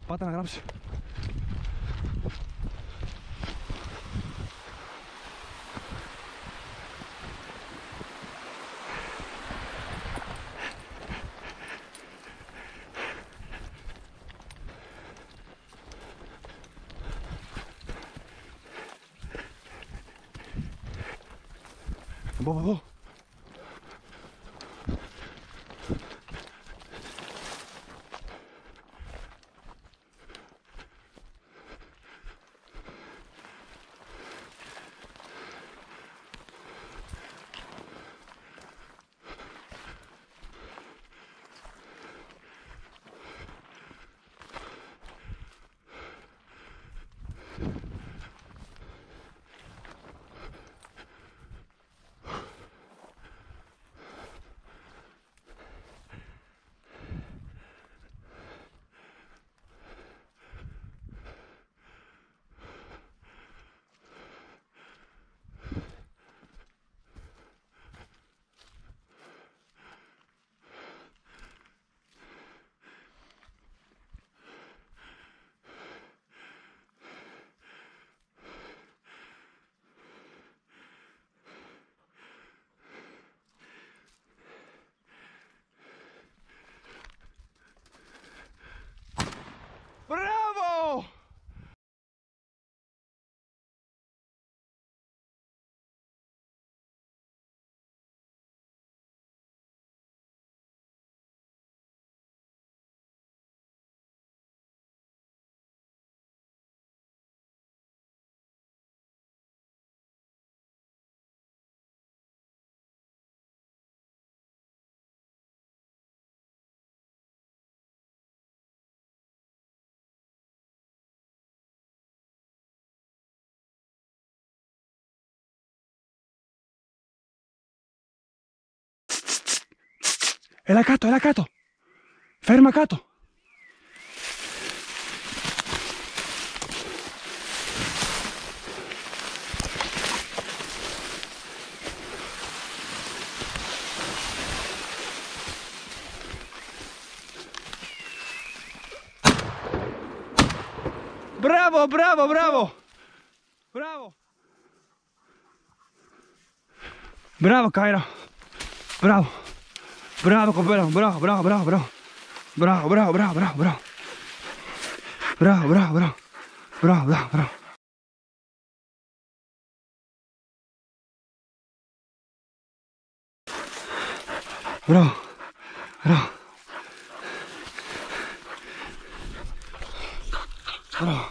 Πάτε να γράψει. Εδώ. Μπράβο! Έλα κάτω, έλα κάτω. Φέρμα κάτω. Μπράβο, μπράβο, μπράβο. Μπράβο. Μπράβο, Κάιρα. Μπράβο. Μπράβο, κοπέλα μου. Μπράβο, μπράβο, μπράβο, μπράβο. Μπράβο, μπράβο, μπράβο, μπράβο, μπράβο. Μπράβο, μπράβο, μπράβο. Μπράβο, μπράβο, μπράβο. Μπράβο, μπράβο. Μπράβο.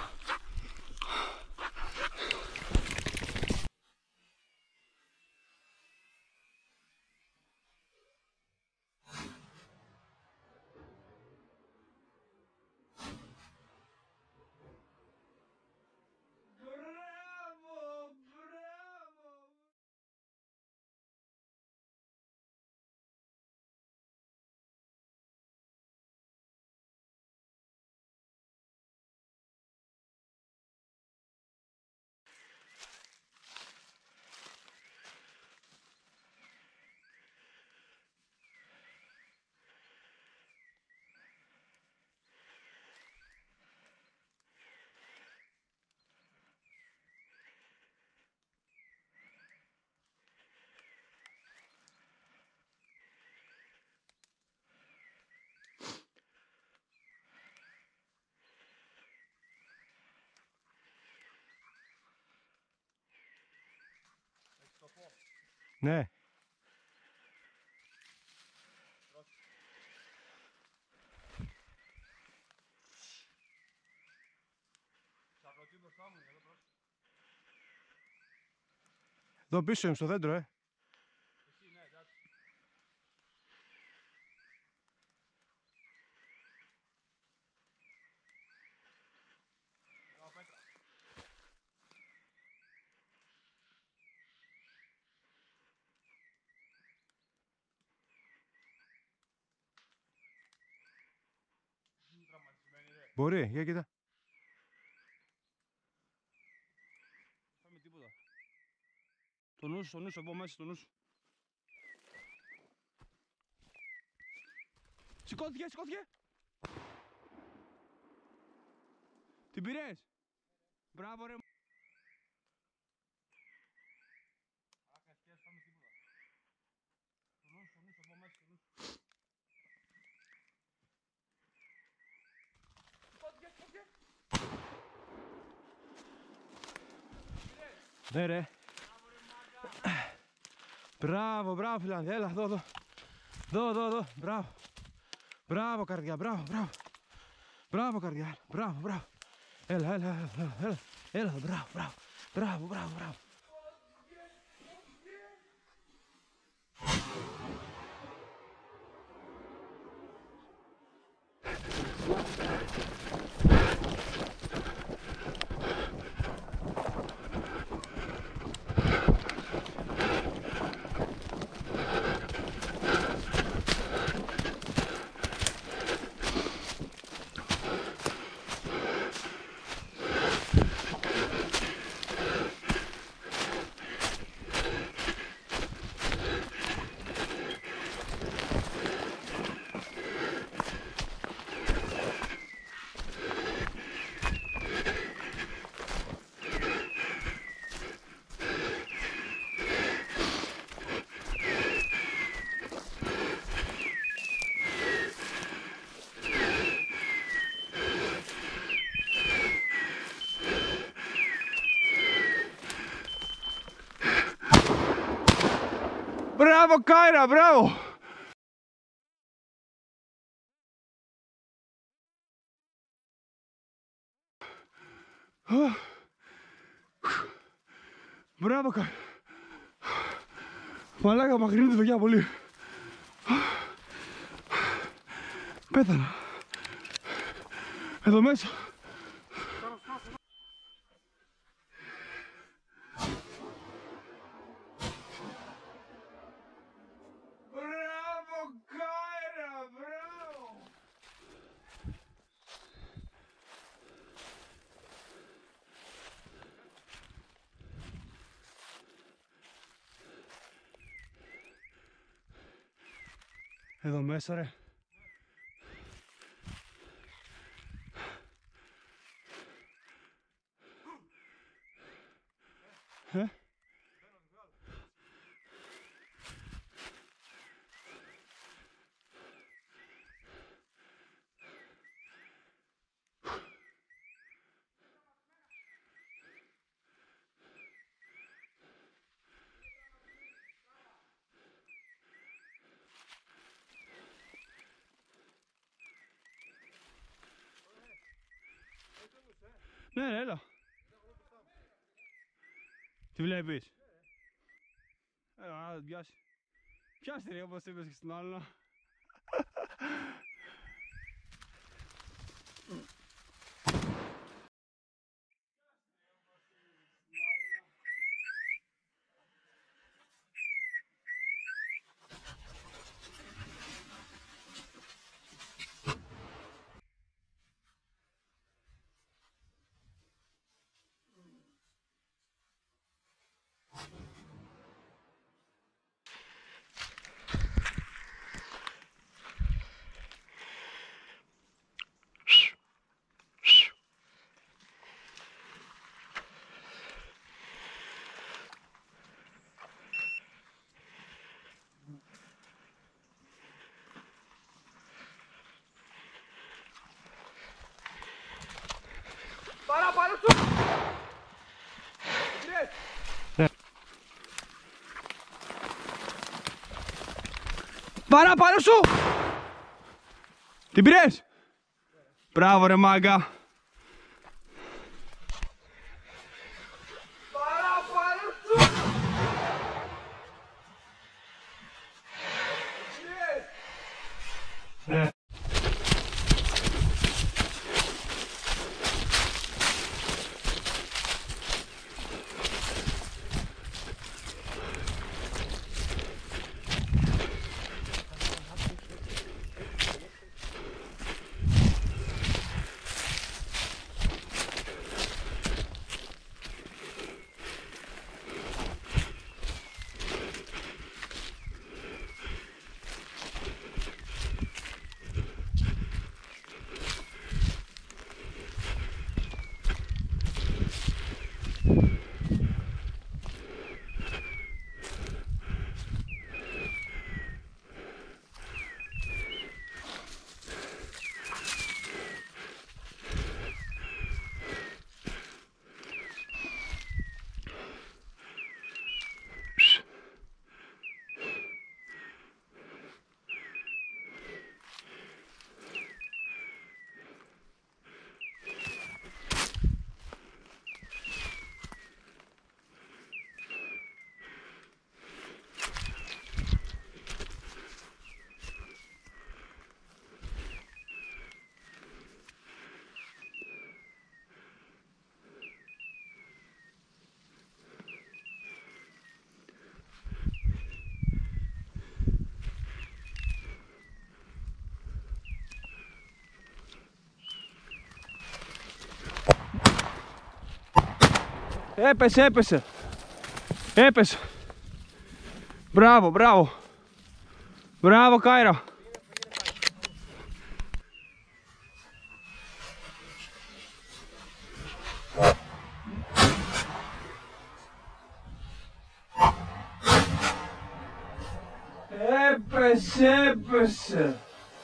Ναι. Εδώ πίσω είμαι στο δέντρο, Μπορεί, για κοίτα. Πάμε τίποτα. Το νου σου, εδώ μέσα, το νου σου. Σηκώθηκε, σηκώθηκε. Την πήρες? Μπράβο ρε. Ναι ρε. Μπράβο, μπράβο Φιλάνδη, έλα, εδώ. Μπράβο. Μπράβο καρδιά, μπράβο. Μπράβο καρδιά, μπράβο. Έλα, μπράβο. Μπράβο Κάιρα, μπράβο! Μπράβο Κάιρα! Μαλάκα, μακρύνει τη δουλειά πολύ. Πέθανα. Εδώ μέσα. Εδώ μέσα ρε. Ναι, έλα. Τι βλέπεις? Να πιάσει. Πιάστε ρε, όπως είπες και στην άλλη. Πάνω σου! Ναι. Πάνω σου! Την πήρες? Μπράβο ρε μάγκα! Πάνω σου! Ναι. Έπεσε, έπεσε. Έπεσε. Μπράβο, μπράβο. Μπράβο, Κάιρα. Έπεσε, έπεσε.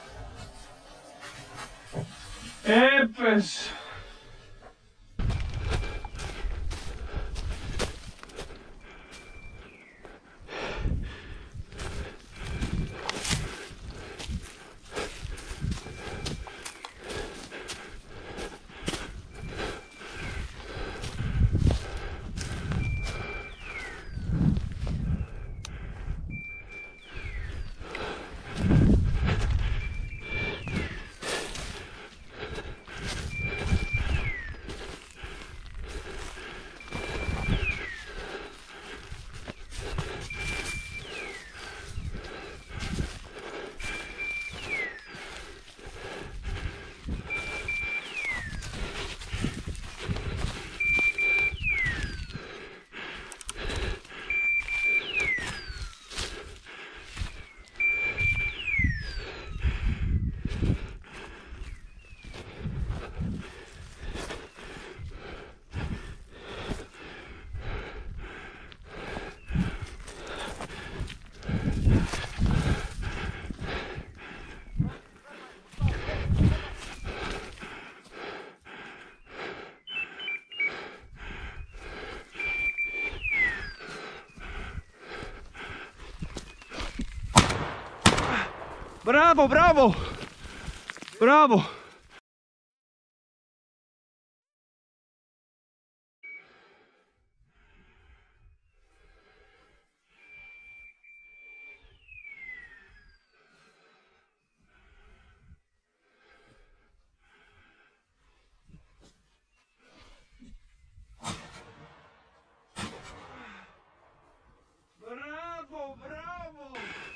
Έπεσε. Μπράβο, μπράβο. Μπράβο. Μπράβο, μπράβο.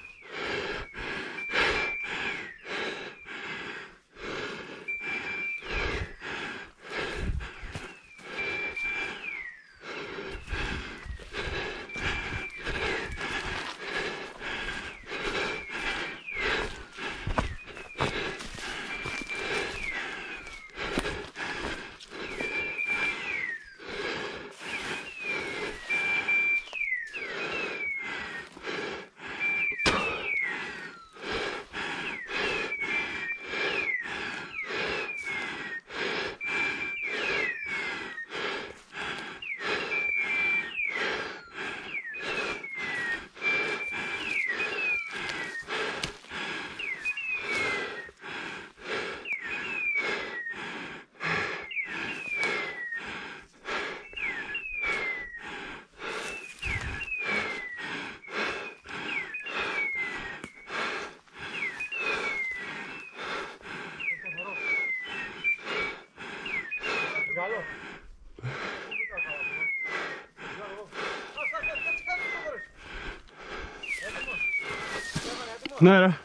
Ναι, ρε.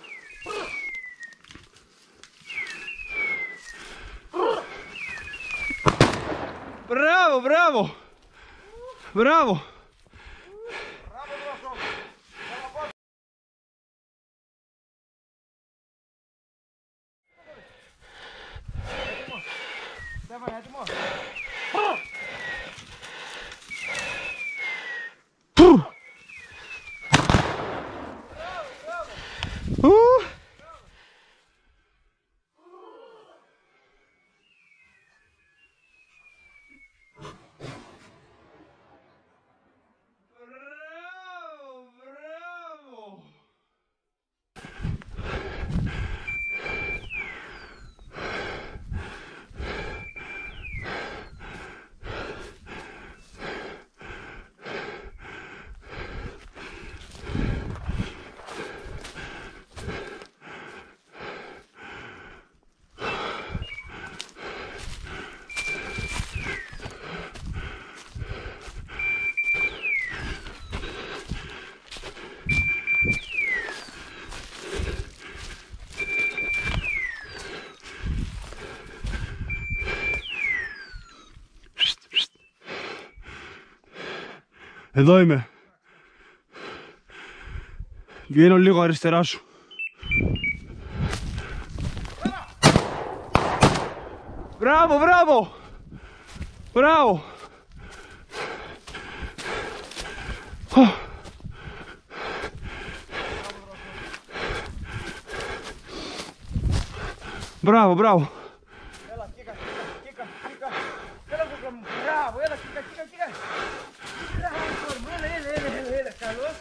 Μπράβο, μπράβο. Μπράβο. Στέφανε, έτοιμος. Εδώ είμαι. Βγαίνω λίγο αριστερά σου. Μπράβο, μπράβο. Μπράβο. Μπράβο, μπράβο. Έλα, κοίκα. Έλα, κοίκα μου. Μπράβο, έλα, κοίκα. Έλα, καλώς.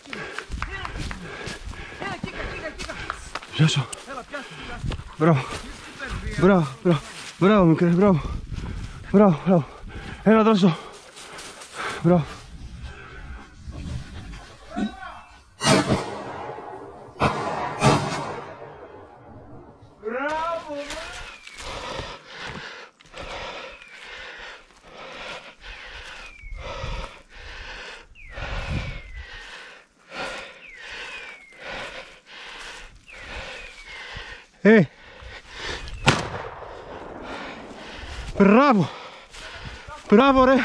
Έλα, κοίκα. Πιάσω. Έλα, πιάσου. Μπράβο. Μπράβο, μικρέ, μπράβο. Έλα, δώσω. Μπράβο. Μπράβο ρε.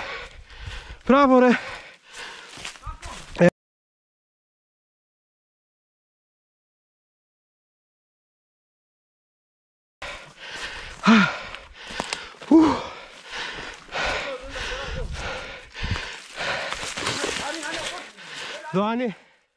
Δωάνη.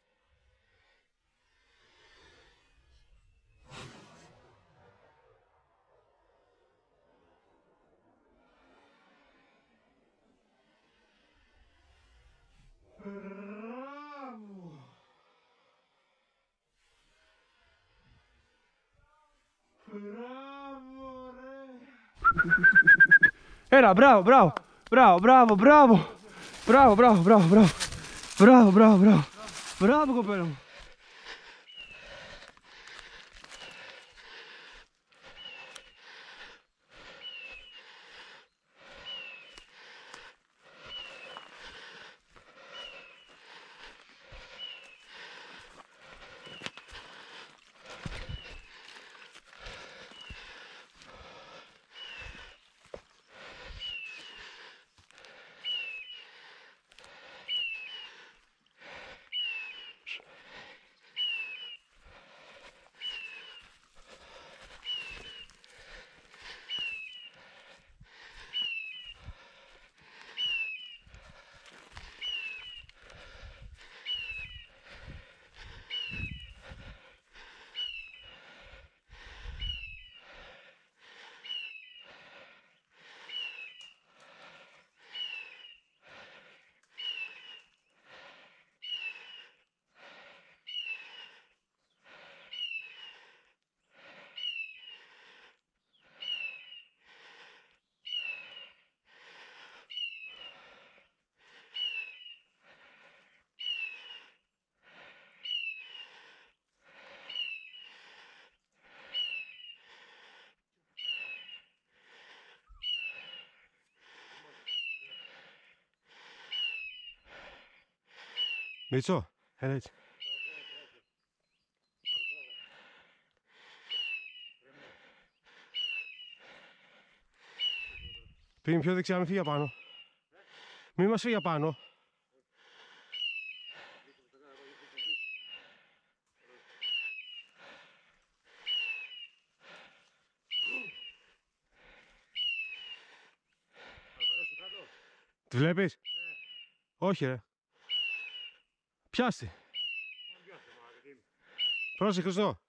Έλα, μπράβο. Μπράβο, κοπέλα μου. Μίτσο, έλα έτσι. Πήγαινε πιο δεξιά, μην φύγει απάνω. Μη μας φύγει απάνω. Τη βλέπεις? Όχι ρε. Πιάστη. Πρόσεχε Χριστό.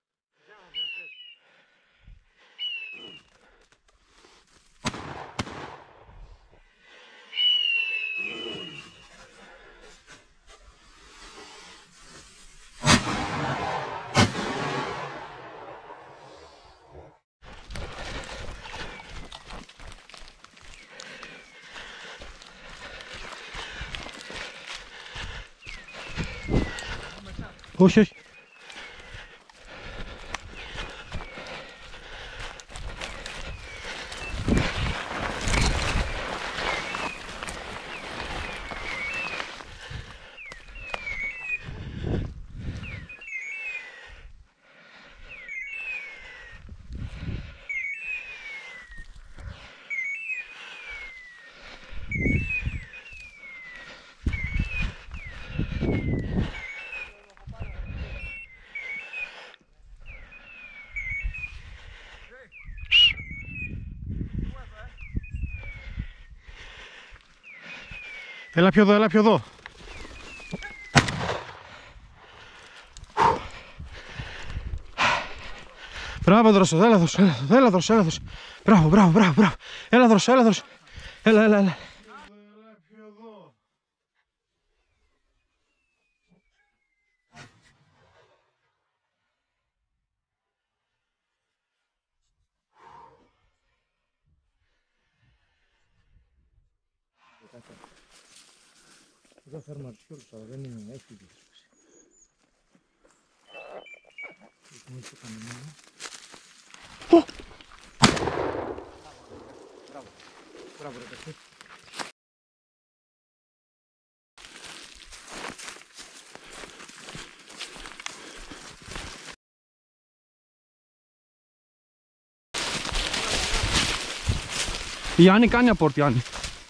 Όχι, όχι. Έλα πιο εδώ, έλα πιο εδώ. Μπράβο Δρόσο, έλα Δρόσο, έλα Δρόσο, έλα Δρόσο. Μπράβο, μπράβο, μπράβο, μπράβο. Έλα Δρόσο, έλα Δρόσο. Έλα, έλα, έλα. Εδώ φέρνω να τους κιόλους, αλλά δεν είναι, έχει δίκιο. Μπράβο ρε παιδί. Γιάννη, κάνει απόρτ, Γιάννη.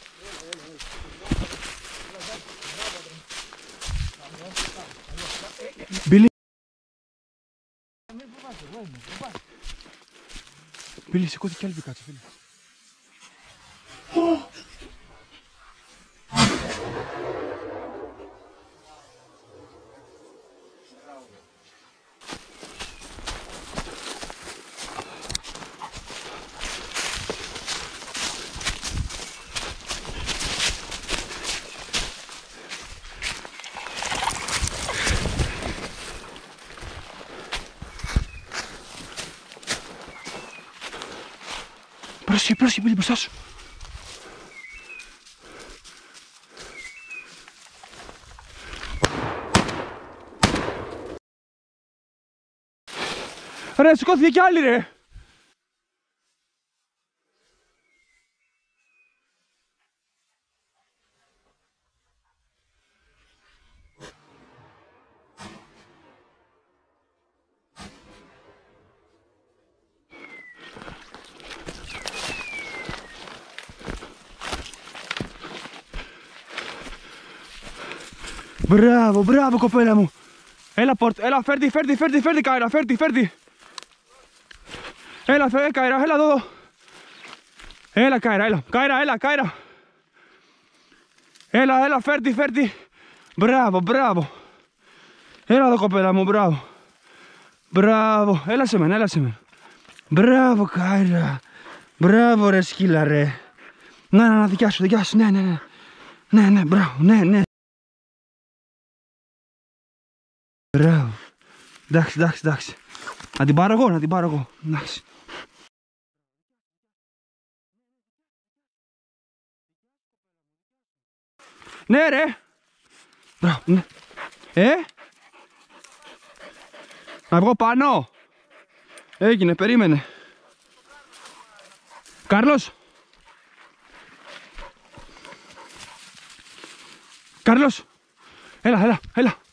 Μπίλι. Μπίλι, σηκώθηκε κι άλλη κάτσε, φίλε. Πρόσεχε, πρόσεχε, Μπίλι, μπροστά σου. Ρε, σηκώθηκε κι άλλη, ρε. Μπράβο, μπράβο κοπέλα μου. Έλα πόρτ, έλα φέρτη, Κάιρα, φέρτη. Έλα Κάιρα, έλα εδώ. Έλα Κάιρα, Κάιρα. Έλα, φέρτη. Μπράβο. Έλα εδώ κοπέλα μου, μπράβο. Έλα σε μένα. Μπράβο Κάιρα. Μπράβο ρε σκύλα ρε. Να, δικιά σου, ναι, μπράβο, ναι. Μπράβο. Εντάξει. Να την πάρω εγώ. Εντάξει. Ναι ρε. Μπράβο, ναι. Να βγω πάνω. Έγινε, περίμενε. Κάρλος. Έλα.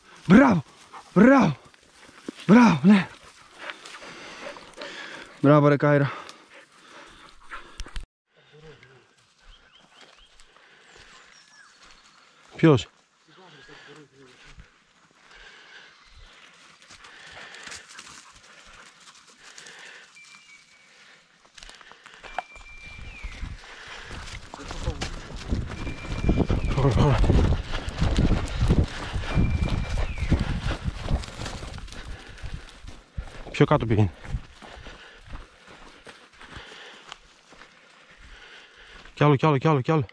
Μπράβο, ναι. Μπράβο ρε Κάιρα. Ποιος? Πιο κάτω πήγαινε. Κι άλλο.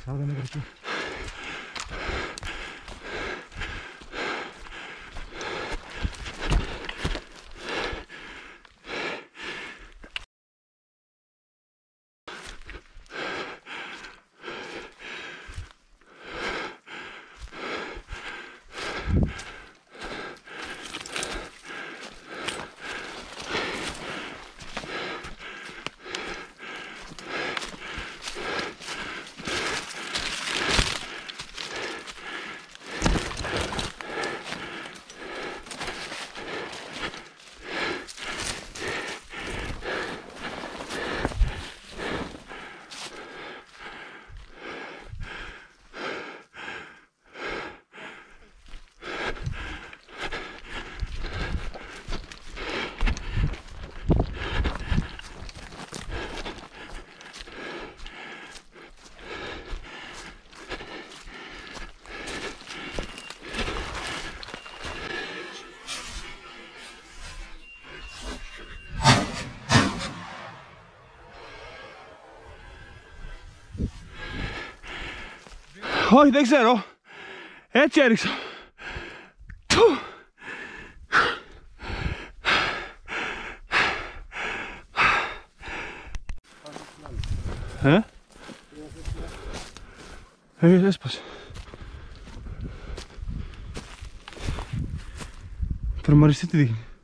40 μέτρα εκεί. Όχι, δεν ξέρω. Έτσι έριξα. Έσπασε. Τρομαριστεί τι δείχνει.